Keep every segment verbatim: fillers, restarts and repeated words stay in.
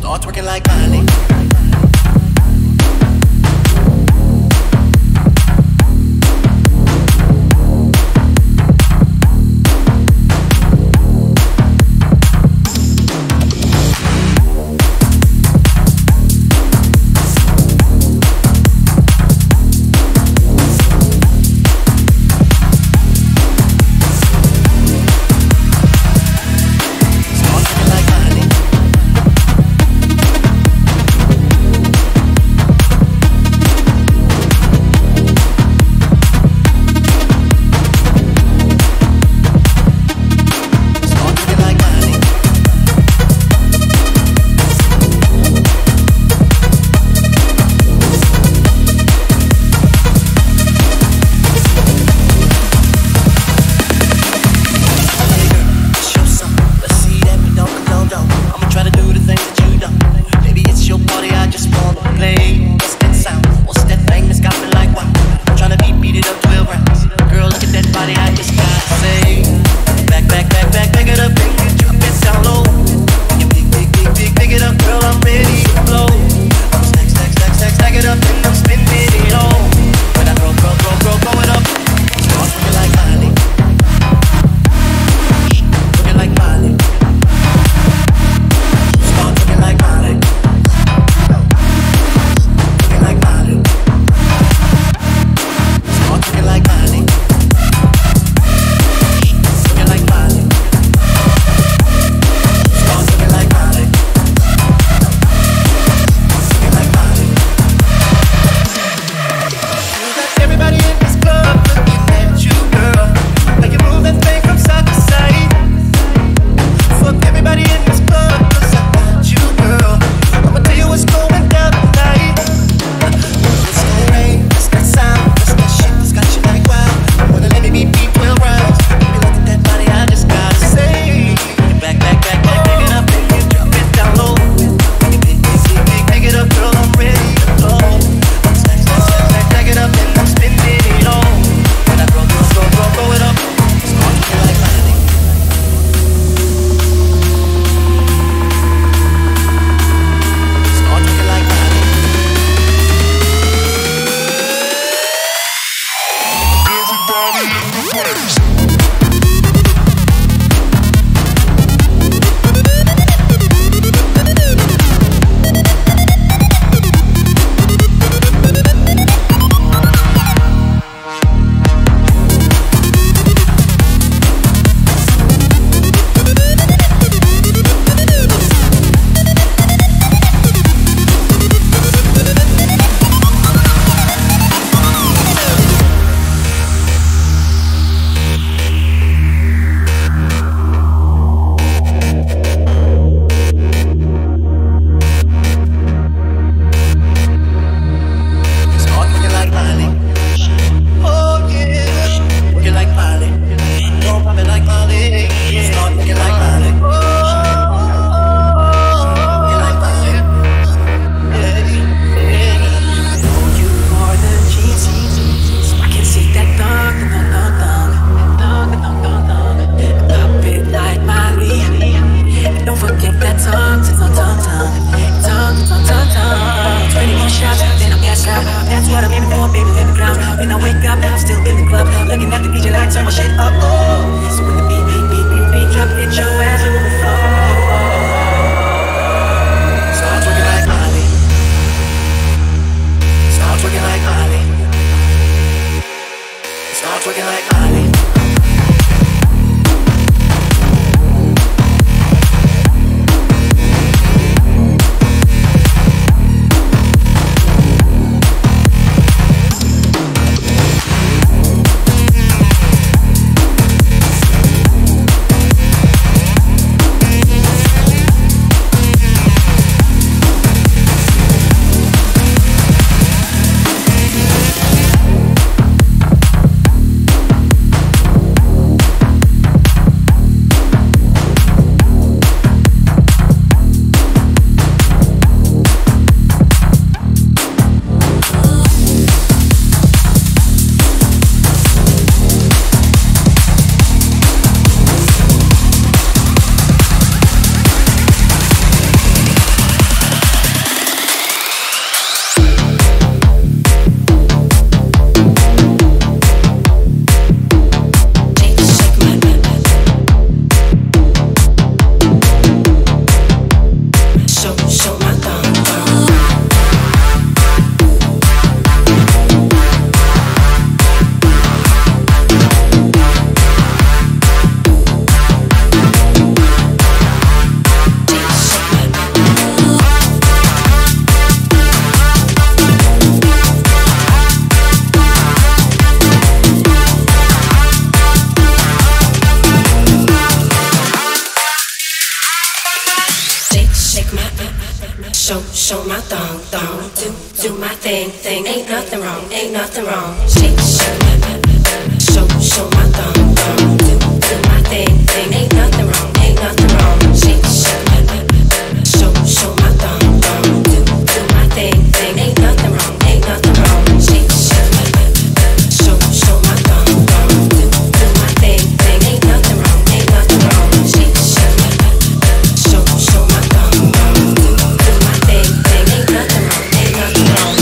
Start working like Miley. Start shake my, show, show my thong, thong, do, do my thing, thing. Ain't nothing wrong, ain't nothing wrong. Shake, shake my, show, show my thong, thong, do, do my thing, thing. Ain't nothing wrong, ain't nothing wrong. Shake, shake my, show, show my thong, thong, do, do my thing, thing. Ain't nothing wrong, ain't nothing wrong. Shake, shake my, show, show my thong, thong, do, do my thing, thing. Ain't nothing wrong, ain't nothing wrong. Shake, shake my, show, show my thong, thong, do, do my thing, thing. Ain't nothing wrong, ain't nothing wrong.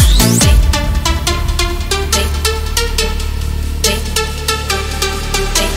Take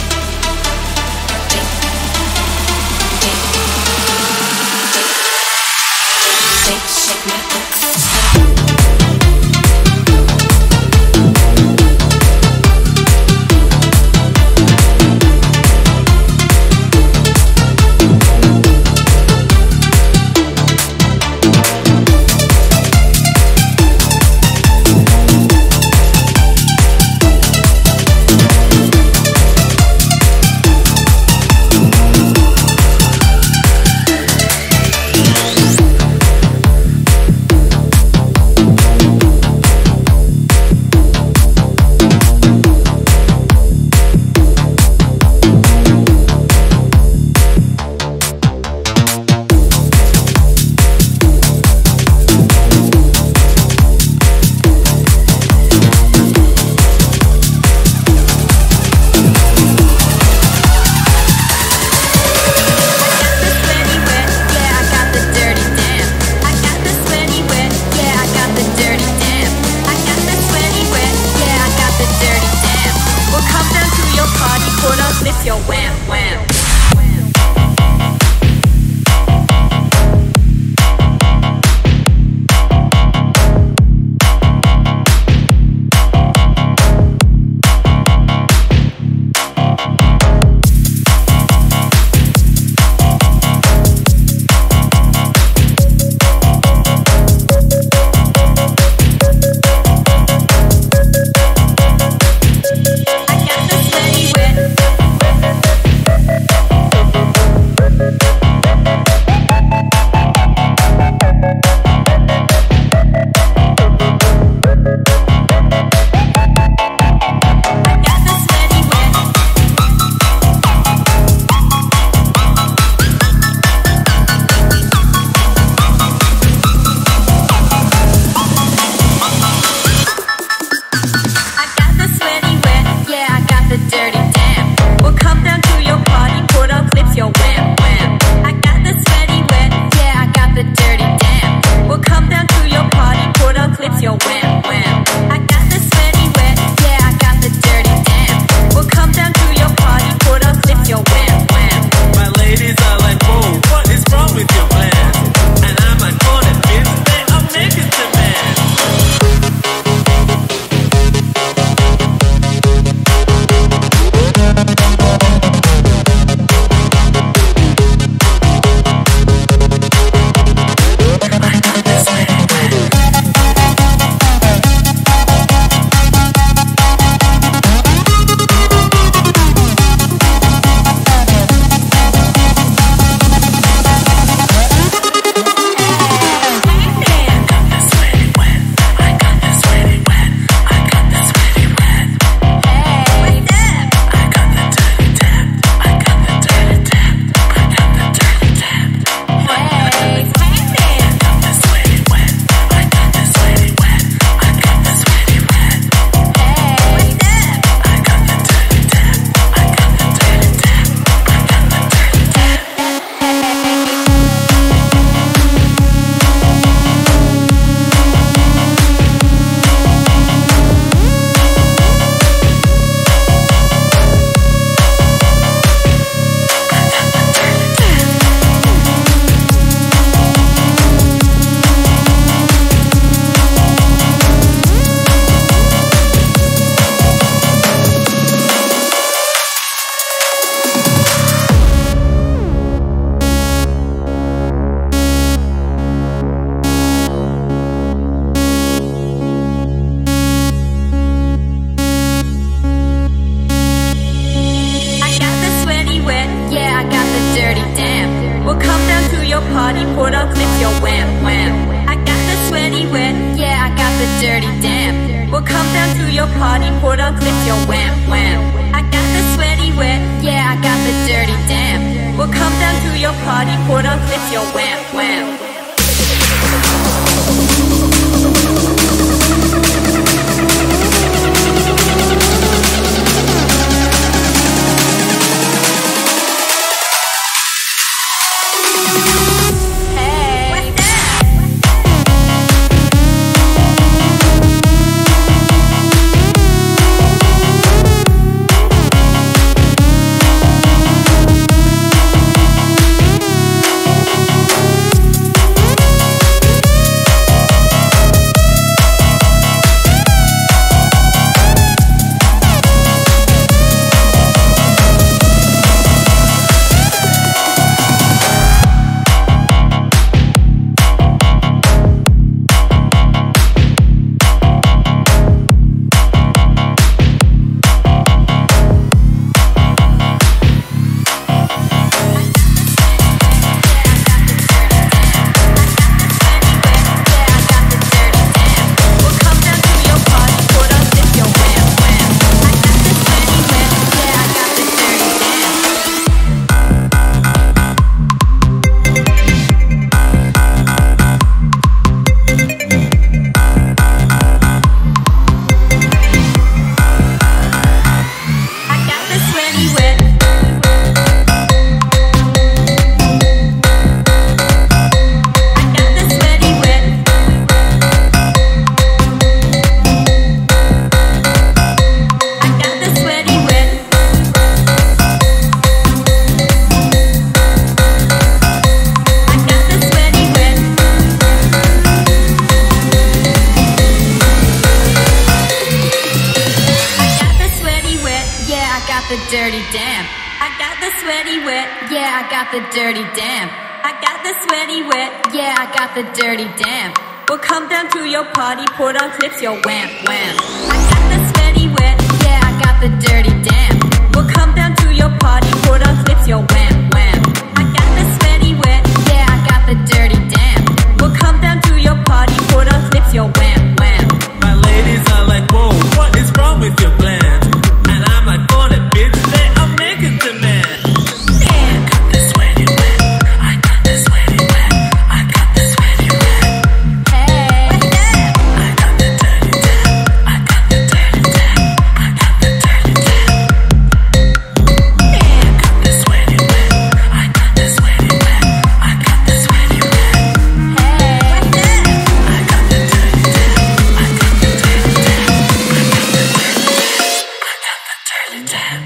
dirty damn. We'll come down to your party, pour down clips, yo wham wham. I got the sweaty wet, yeah, I got the dirty damn. We'll come down to your party, pour down clips, yo wham wham. The dirty damn. I got the sweaty wet, yeah, I got the dirty damn. I got the sweaty wet, yeah, I got the dirty damn. We'll come down to your party, pour down clips, yo wham wham. I got the sweaty wet, yeah, I got the dirty damn. We'll come down to your party, pour down clips, yo wham wham. I got the sweaty wet, yeah, I got the dirty damn. We'll come down to your party, pour down clips, yo wham wham. My ladies are like, whoa, what is wrong with your plans? And I'm like, oh, that bitch, they are making demand. I got the sweaty wet, I got the sweaty wet, I got the sweaty wet. Hey, I got the dirty damn, I got the dirty damn, I got the dirty damn. I got the sweaty wet, I got the sweaty wet, I got the sweaty wet. hey, I got the dirty damn, I got the dirty damn, I got the dirty damn, I got the dirty damn.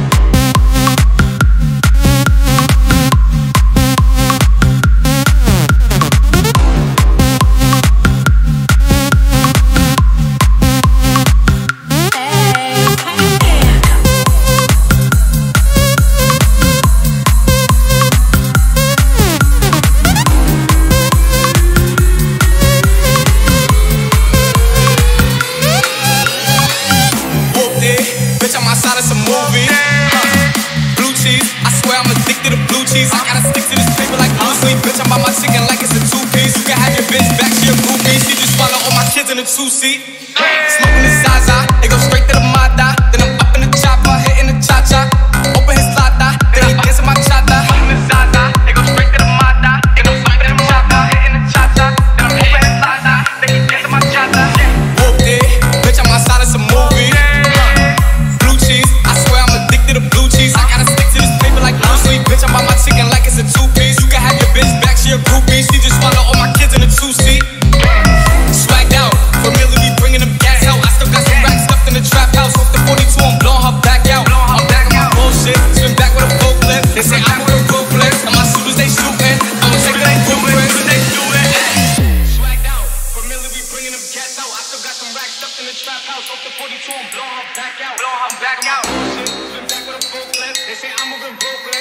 Whooped it, bitch, I'm outside of some movie. Uh, blue cheese, I swear I'm addicted to blue cheese. I gotta stick to this paper like blue sleep. Bitch, I'm by my chicken like it's a two-piece. You can have your bitch back, she a groupie. She just swallow all my kids in a two-seat. Smoking the Zaza, it goes straight to the Mata. Then I'm up in the chopper, hitting the cha-cha. Open his lata, then he dancing my chata. Smoking the Zaza, it goes straight to the Mata. Then I'm up in the chopper, hitting the cha-cha. Then I'm open his lata, then he dancing my chata. Whooped it, bitch, I'm outside of some movie. Blue cheese, I swear I'm addicted to blue cheese. I gotta stick to this paper like blue sleep. Bitch, I'm by my chicken like it's a two-piece. You can have your bitch back, she a groupie. She just swallow all my kids in a two-seat. Swagged out, familiar be bringing them gas out. I still got some racks stuffed in the trap house. Off the forty-two, I'm blowing her back out. I'm back on my bullshit, swim back with a full clip. They say I'm with a ruthless, and my shooters they shooting. I'ma take they blueprints when they do it. Swagged out, familiar be bringing them gas out. I still got some racks stuffed in the trap house. Off the forty-two, I'm blowing her back out. Blowing her back out. Swim back with a full clip. They say I'm moving ruthless.